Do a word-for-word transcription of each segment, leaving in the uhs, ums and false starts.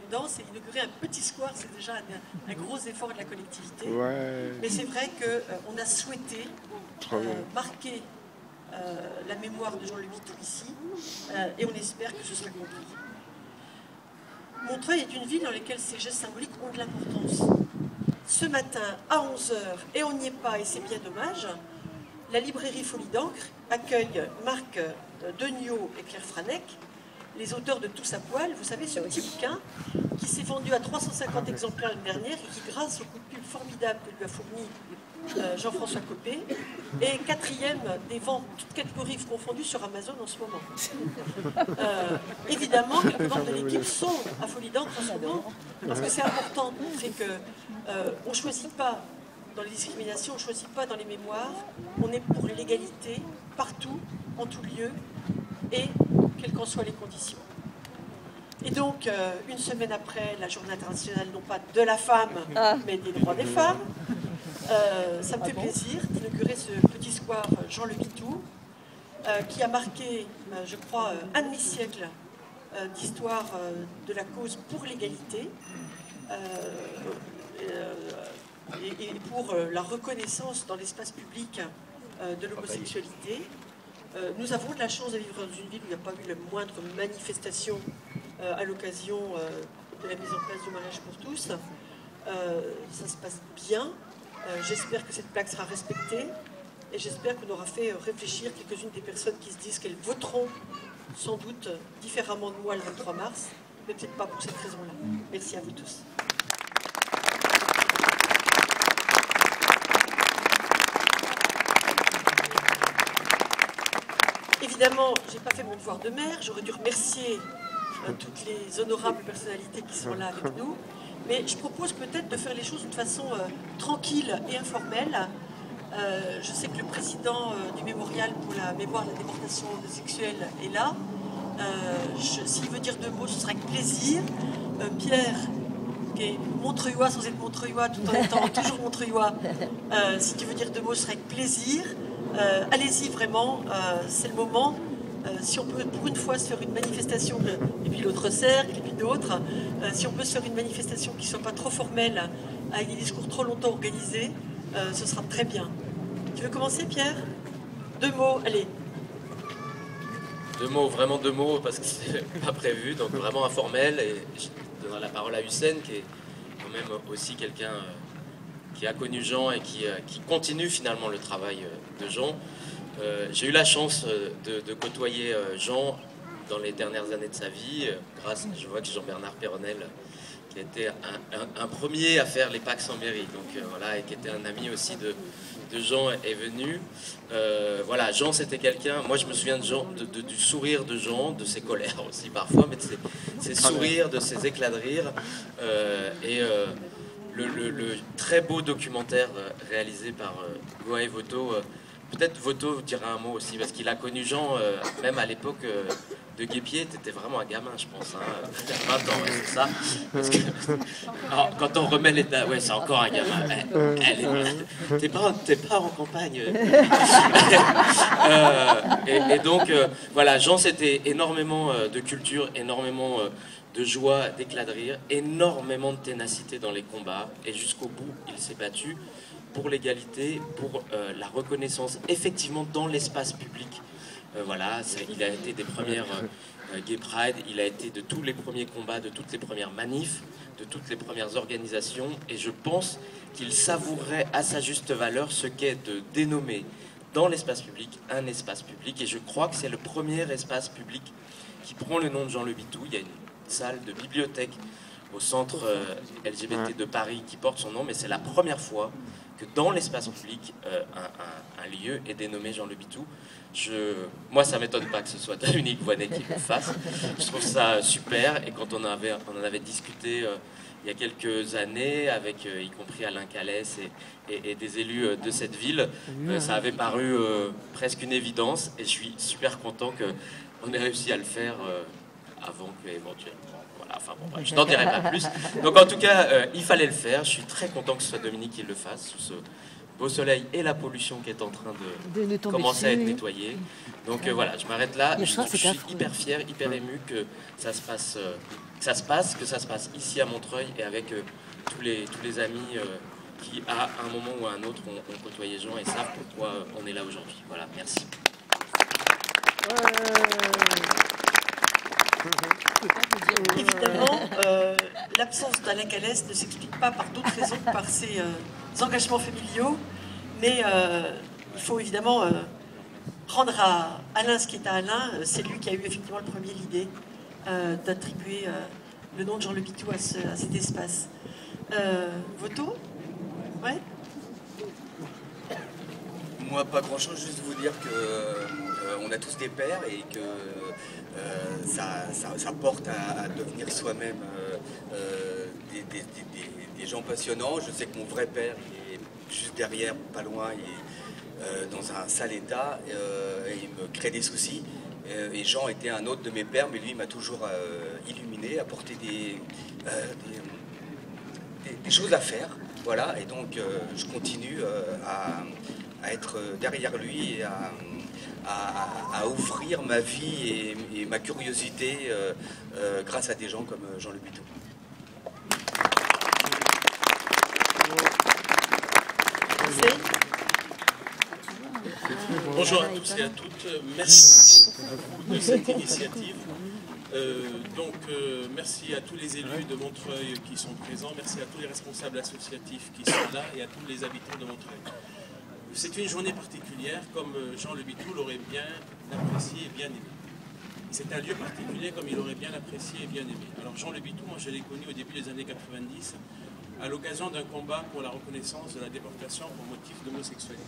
Providence, et inaugurer un petit square, c'est déjà un, un gros effort de la collectivité. Ouais. Mais c'est vrai qu'on euh, a souhaité euh, marquer euh, la mémoire de Jean Le Vitou ici, euh, et on espère que ce sera compris. Montreuil est une ville dans laquelle ces gestes symboliques ont de l'importance. Ce matin, à onze heures, et on n'y est pas, et c'est bien dommage, la librairie Folie d'encre accueille Marc Deniot et Claire Franec, les auteurs de Tous à poil, vous savez, ce petit bouquin qui s'est vendu à trois cent cinquante exemplaires l'année dernière et qui, grâce au coup de pub formidable que lui a fourni euh, Jean-François Copé, est quatrième des ventes, toutes catégories confondues, sur Amazon en ce moment. Euh, évidemment, quelques membres de l'équipe sont à Folie d'encre en ce moment, parce que c'est important de montrer qu'on euh, ne choisit pas dans les discriminations, on ne choisit pas dans les mémoires, on est pour l'égalité, partout, en tout lieu, et quelles qu'en soient les conditions. Et donc, euh, une semaine après la journée internationale, non pas de la femme, ah. mais des droits des femmes, euh, ça me fait ah bon plaisir d'inaugurer ce petit square Jean Le Vitou, euh, qui a marqué, euh, je crois, un demi-siècle euh, d'histoire euh, de la cause pour l'égalité, euh, euh, et, et pour euh, la reconnaissance dans l'espace public euh, de l'homosexualité. Euh, nous avons de la chance de vivre dans une ville où il n'y a pas eu la moindre manifestation euh, à l'occasion euh, de la mise en place du mariage pour tous. Euh, ça se passe bien. Euh, j'espère que cette plaque sera respectée et j'espère qu'on aura fait réfléchir quelques-unes des personnes qui se disent qu'elles voteront sans doute différemment de moi le vingt-trois mars, mais peut-être pas pour cette raison-là. Merci à vous tous. Évidemment, je n'ai pas fait mon devoir de maire, j'aurais dû remercier euh, toutes les honorables personnalités qui sont là avec nous, mais je propose peut-être de faire les choses d'une façon euh, tranquille et informelle. Euh, je sais que le président euh, du mémorial pour la mémoire de la déportation homosexuelle est là. Euh, S'il veut dire deux mots, ce sera avec plaisir. Euh, Pierre, qui est montreuillois sans être montreuillois, tout en étant toujours montreuillois, euh, si tu veux dire deux mots, ce sera avec plaisir. Euh, Allez-y vraiment, euh, c'est le moment. Euh, si on peut pour une fois se faire une manifestation, et puis l'autre cercle, et puis d'autres, euh, si on peut se faire une manifestation qui ne soit pas trop formelle, avec des discours trop longtemps organisés, euh, ce sera très bien. Tu veux commencer, Pierre? Deux mots, allez. Deux mots, vraiment deux mots, parce que c'est pas prévu, donc vraiment informel. Et je donnerai la parole à Hussein, qui est quand même aussi quelqu'un qui a connu Jean et qui, qui continue finalement le travail de Jean. Euh, j'ai eu la chance de, de côtoyer Jean dans les dernières années de sa vie, grâce, je vois que Jean-Bernard Perronel, qui était un, un, un premier à faire les Pax en mairie, donc euh, voilà, et qui était un ami aussi de, de Jean, est venu. Euh, voilà, Jean, c'était quelqu'un, moi je me souviens de Jean, de, de, du sourire de Jean, de ses colères aussi parfois, mais de ses, ses sourires, de ses éclats de rire, euh, et euh, le, le, le très beau documentaire réalisé par euh, Goae Voto. Euh, peut-être Voto vous dira un mot aussi, parce qu'il a connu Jean, euh, même à l'époque euh, de Guépier, t'étais vraiment un gamin, je pense, hein, vingt ans, ouais, c'est ça. Parce que, alors, quand on remet les dates, ouais, c'est encore un gamin. Elle, elle est, t'es pas, t'es pas en campagne. euh, et, et donc, euh, voilà, Jean, c'était énormément euh, de culture, énormément euh, de joie, d'éclat de rire, énormément de ténacité dans les combats, et jusqu'au bout, il s'est battu pour l'égalité, pour euh, la reconnaissance, effectivement, dans l'espace public. Euh, voilà, il a été des premières euh, Gay Pride, il a été de tous les premiers combats, de toutes les premières manifs, de toutes les premières organisations, et je pense qu'il savourerait à sa juste valeur ce qu'est de dénommer dans l'espace public un espace public, et je crois que c'est le premier espace public qui prend le nom de Jean Le Vitou. Il y a une salle de bibliothèque au centre euh, L G B T de Paris qui porte son nom, mais c'est la première fois que dans l'espace public, euh, un, un, un lieu est dénommé Jean Le Vitou. Je, moi, ça ne m'étonne pas que ce soit Dominique Voynet qui le fasse. Je trouve ça super. Et quand on, avait, on en avait discuté euh, il y a quelques années, avec euh, y compris Alain Calès et, et, et des élus euh, de cette ville, euh, ça avait paru euh, presque une évidence. Et je suis super content qu'on ait réussi à le faire euh, avant que éventuellement. Enfin bon, bref, je n'en dirai pas plus. Donc en tout cas, euh, il fallait le faire. Je suis très content que ce soit Dominique qui le fasse sous ce beau soleil et la pollution qui est en train de, de commencer à être dessus, nettoyée. Donc euh, voilà, je m'arrête là. Je, soir, je suis affreux. hyper fier, hyper ému que ça se passe, euh, que ça se passe, que ça se passe ici à Montreuil et avec euh, tous les tous les amis euh, qui, à un moment ou à un autre, ont, ont côtoyé Jean et savent pourquoi on est là aujourd'hui. Voilà, merci. Évidemment, euh, l'absence d'Alain Calès ne s'explique pas par d'autres raisons que par ses euh, engagements familiaux, mais euh, il faut évidemment euh, rendre à Alain ce qui est à Alain. C'est lui qui a eu effectivement le premier l'idée euh, d'attribuer euh, le nom de Jean Le Bitou à, ce, à cet espace. Euh, Voto ? Ouais. Moi, pas grand-chose, juste vous dire que euh, on a tous des pères et que euh, ça, ça, ça porte à, à devenir soi-même euh, euh, des, des, des, des gens passionnants. Je sais que mon vrai père, il est juste derrière, pas loin, il est euh, dans un sale état euh, et il me crée des soucis. Euh, et Jean était un autre de mes pères, mais lui, il m'a toujours euh, illuminé, apporté des, euh, des, des, des choses à faire. Voilà, et donc euh, je continue euh, à à être derrière lui et à, à, à ouvrir ma vie et, et ma curiosité euh, euh, grâce à des gens comme Jean Le Bitou. Bonjour à tous et à toutes, merci de cette initiative. Euh, donc euh, merci à tous les élus de Montreuil qui sont présents, merci à tous les responsables associatifs qui sont là et à tous les habitants de Montreuil. C'est une journée particulière, comme Jean Le Bitou l'aurait bien apprécié et bien aimé. C'est un lieu particulier comme il aurait bien apprécié et bien aimé. Alors Jean Le Bitou, moi je l'ai connu au début des années quatre-vingt-dix, à l'occasion d'un combat pour la reconnaissance de la déportation pour motif d'homosexualité.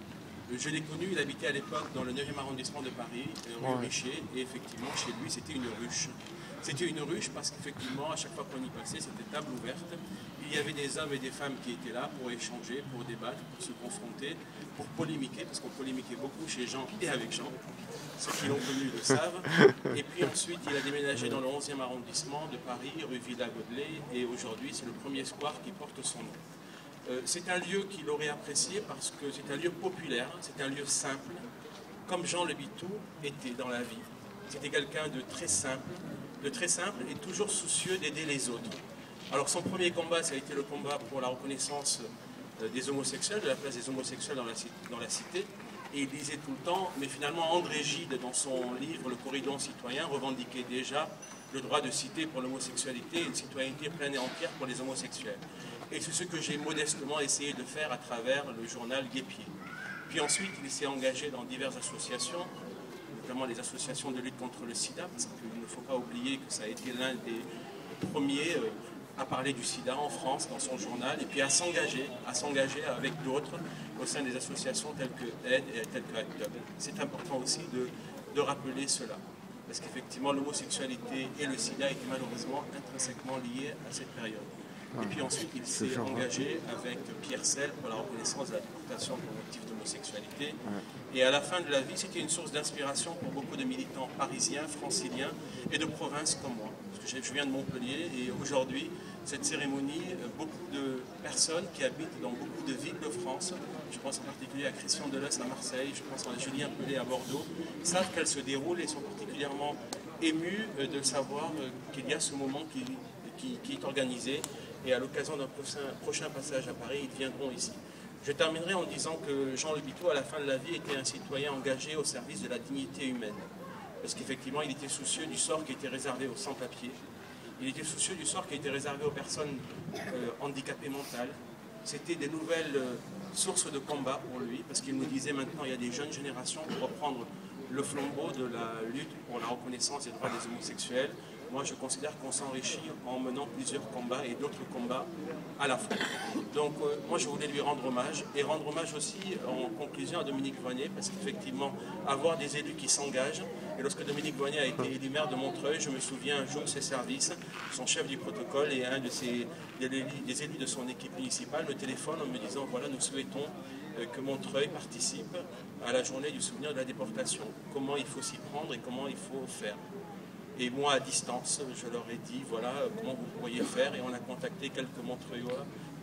Je l'ai connu, il habitait à l'époque dans le neuvième arrondissement de Paris, rue Richer, et effectivement chez lui c'était une ruche. C'était une ruche parce qu'effectivement à chaque fois qu'on y passait c'était table ouverte. Il y avait des hommes et des femmes qui étaient là pour échanger, pour débattre, pour se confronter, pour polémiquer, parce qu'on polémiquait beaucoup chez Jean et avec Jean. Ceux qui l'ont connu le savent. Et puis ensuite il a déménagé dans le onzième arrondissement de Paris, rue Villa-Godelet, et aujourd'hui c'est le premier square qui porte son nom. Euh, c'est un lieu qu'il aurait apprécié parce que c'est un lieu populaire, c'est un lieu simple, comme Jean Le Bitou était dans la vie. C'était quelqu'un de très simple, de très simple et toujours soucieux d'aider les autres. Alors son premier combat, ça a été le combat pour la reconnaissance euh, des homosexuels, de la place des homosexuels dans la, dans la cité. Et il disait tout le temps, mais finalement André Gide, dans son livre Le Corridon citoyen, revendiquait déjà le droit de citer pour l'homosexualité et une citoyenneté pleine et entière pour les homosexuels. Et c'est ce que j'ai modestement essayé de faire à travers le journal Guépier. Puis ensuite, il s'est engagé dans diverses associations, notamment les associations de lutte contre le sida, parce qu'il ne faut pas oublier que ça a été l'un des premiers euh, à parler du sida en France dans son journal, et puis à s'engager, à s'engager avec d'autres au sein des associations telles que Aide et telles que Act Up. C'est important aussi de, de rappeler cela, parce qu'effectivement l'homosexualité et le sida étaient malheureusement intrinsèquement liés à cette période. Et puis ensuite, il s'est engagé avec Pierre Selle pour la reconnaissance de la déportation pour motif d'homosexualité. Et à la fin de la vie, c'était une source d'inspiration pour beaucoup de militants parisiens, franciliens et de province comme moi. Parce que je viens de Montpellier et aujourd'hui, cette cérémonie, beaucoup de personnes qui habitent dans beaucoup de villes de France, je pense en particulier à Christian Deleuze à Marseille, je pense à Julien Pelé à Bordeaux, savent qu'elle se déroule et sont particulièrement émus de savoir qu'il y a ce moment qui, qui, qui est organisé. Et à l'occasion d'un prochain, prochain passage à Paris, ils viendront ici. Je terminerai en disant que Jean Le Bitou, à la fin de la vie, était un citoyen engagé au service de la dignité humaine. Parce qu'effectivement, il était soucieux du sort qui était réservé aux sans-papiers. Il était soucieux du sort qui était réservé aux personnes euh, handicapées mentales. C'était des nouvelles euh, sources de combat pour lui, parce qu'il nous disait maintenant, il y a des jeunes générations pour reprendre le flambeau de la lutte pour la reconnaissance des droits des homosexuels. Moi, je considère qu'on s'enrichit en menant plusieurs combats et d'autres combats à la fois. Donc, euh, moi, je voulais lui rendre hommage et rendre hommage aussi en conclusion à Dominique Voynet, parce qu'effectivement, avoir des élus qui s'engagent, et lorsque Dominique Voynet a été élu maire de Montreuil, je me souviens un jour, ses services, son chef du protocole et un de ses, des élus de son équipe municipale me téléphone en me disant, voilà, nous souhaitons que Montreuil participe à la journée du souvenir de la déportation. Comment il faut s'y prendre et comment il faut faire. Et moi, à distance, je leur ai dit, voilà, comment vous pourriez faire. Et on a contacté quelques Montreuillois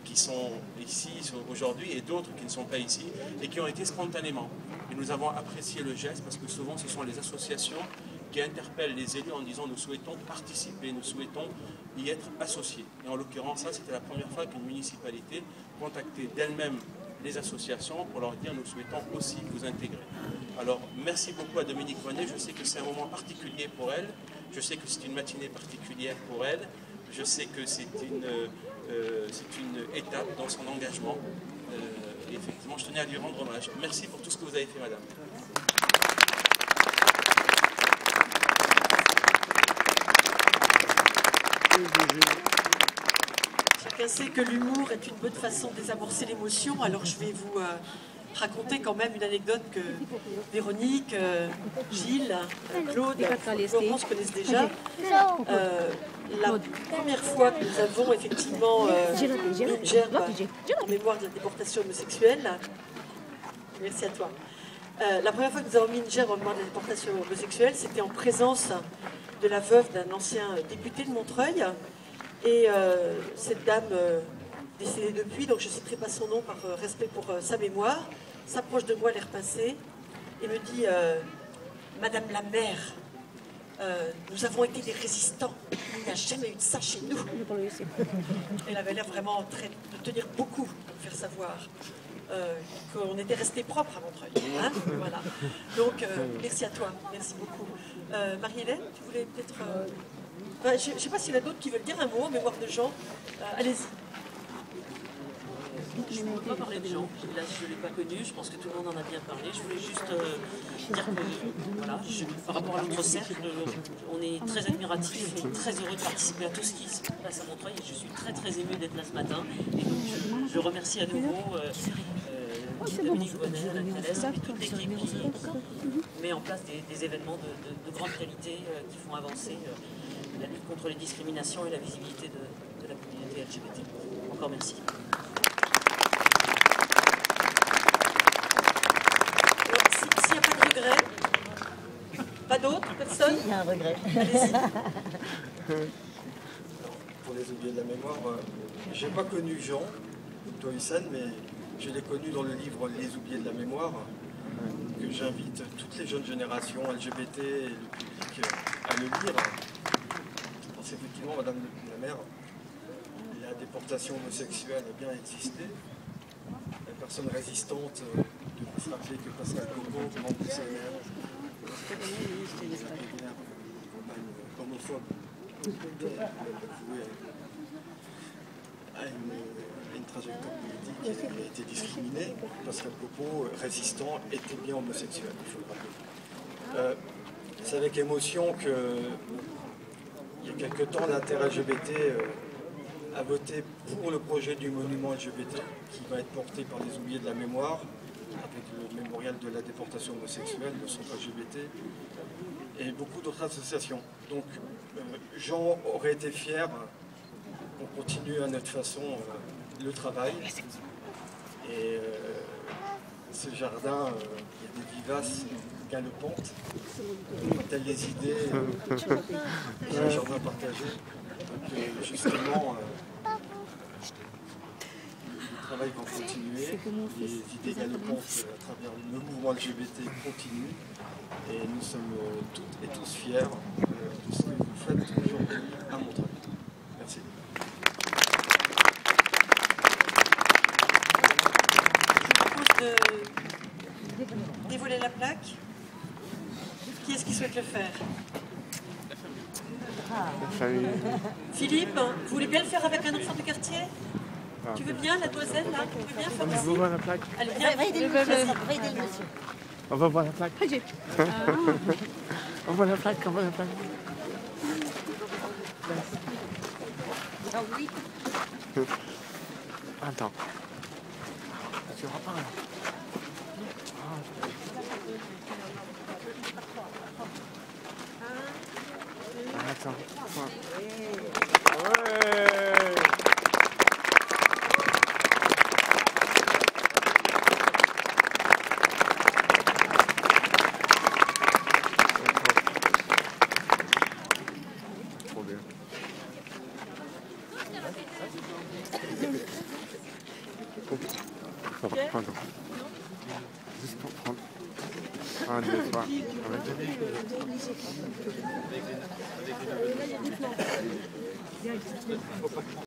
qui sont ici aujourd'hui et d'autres qui ne sont pas ici et qui ont été spontanément. Et nous avons apprécié le geste parce que souvent ce sont les associations qui interpellent les élus en disant nous souhaitons participer, nous souhaitons y être associés. Et en l'occurrence, ça c'était la première fois qu'une municipalité contactait d'elle-même les associations pour leur dire nous souhaitons aussi vous intégrer. Alors merci beaucoup à Dominique Monet, je sais que c'est un moment particulier pour elle, je sais que c'est une matinée particulière pour elle, je sais que c'est une, euh, c'est une étape dans son engagement. Euh, et effectivement, je tenais à lui rendre hommage. Merci pour tout ce que vous avez fait, madame. Chacun sait que l'humour est une bonne façon de désamorcer l'émotion, alors je vais vous euh, raconter quand même une anecdote que Véronique, euh, Gilles, euh, Claude, Florence connaissent déjà. Euh, la première fois que nous avons effectivement euh, une gerbe en mémoire de la déportation homosexuelle, merci à toi. Euh, la première fois que nous avons mis une gerbe en mémoire de la déportation homosexuelle, c'était en présence de la veuve d'un ancien député de Montreuil. Et euh, cette dame euh, décédée depuis, donc je ne citerai pas son nom par euh, respect pour euh, sa mémoire, s'approche de moi l'air pincé et me dit euh, « Madame la maire, euh, nous avons été des résistants, il n'y a jamais eu de ça chez nous. » Elle avait l'air vraiment très, de tenir beaucoup à faire savoir euh, qu'on était resté propre à Montreuil. Hein, voilà. Donc euh, merci à toi, merci beaucoup. Euh, Marie-Hélène, tu voulais peut-être... Euh, Ben, je ne sais pas s'il y en a d'autres qui veulent dire un mot en mémoire de Jean. Euh, Allez-y. Je ne peux pas parler de Jean, là je ne l'ai pas connu, je pense que tout le monde en a bien parlé. Je voulais juste euh, dire que voilà, je, par rapport à notre cercle, on est très admiratifs et très heureux de participer à tout ce qui se passe à Montreuil. Et je suis très très émue d'être là ce matin. Et donc je, je remercie à nouveau euh, euh, Dominique Bonnet, la Thalès et toute l'équipe qui met en place des, des événements de, de, de grande qualité euh, qui font avancer euh, la lutte contre les discriminations et la visibilité de, de la communauté L G B T. Encore merci. S'il n'y a pas de regret, pas d'autres, personne? Il y a un regret. Allez-y. Pour les oubliés de la mémoire, euh, j'ai pas connu Jean Toysan, mais je l'ai connu dans le livre Les oubliés de la mémoire, que j'invite toutes les jeunes générations L G B T et le public à le lire. Parce qu'effectivement, Madame la maire, la déportation homosexuelle a bien existé. La personne résistante euh, de se rappeler que Pascal Coco, membre du C N R, homophobe, à une, à une trajectoire politique qui a été discriminée. Pascal Coco, résistant, était bien homosexuel, il faut le rappeler. Euh, C'est avec émotion que, il y a quelque temps, l'Inter L G B T euh, a voté pour le projet du monument L G B T qui va être porté par les oubliés de la mémoire avec le mémorial de la déportation homosexuelle, le centre L G B T et beaucoup d'autres associations. Donc euh, Jean aurait été fier qu'on continue à notre façon euh, le travail. Et euh, ce jardin, euh, il y a des vivaces galopantes, telles les idées, euh, c'est un jardin partagé. Donc euh, justement, euh, le travail va continuer, les idées galopantes à travers le mouvement L G B T continuent, et nous sommes euh, toutes et tous fiers euh, de ce que vous faites aujourd'hui à Montreuil. Merci. De dévoiler la plaque. Qui est-ce qui souhaite le faire? Philippe, vous voulez bien le faire avec un enfant du quartier? Tu veux bien, la demoiselle, là? Tu veux bien faire On va voir la plaque. Allez, viens. Va aider le monsieur. On va voir la plaque. On voit la plaque, on voit la plaque. Ah oui. Attends. Tu auras pas. Ah, attends. Ouais. Trop bien. Pardon, pardon. Juste pour prendre. Un, deux, trois. Avec...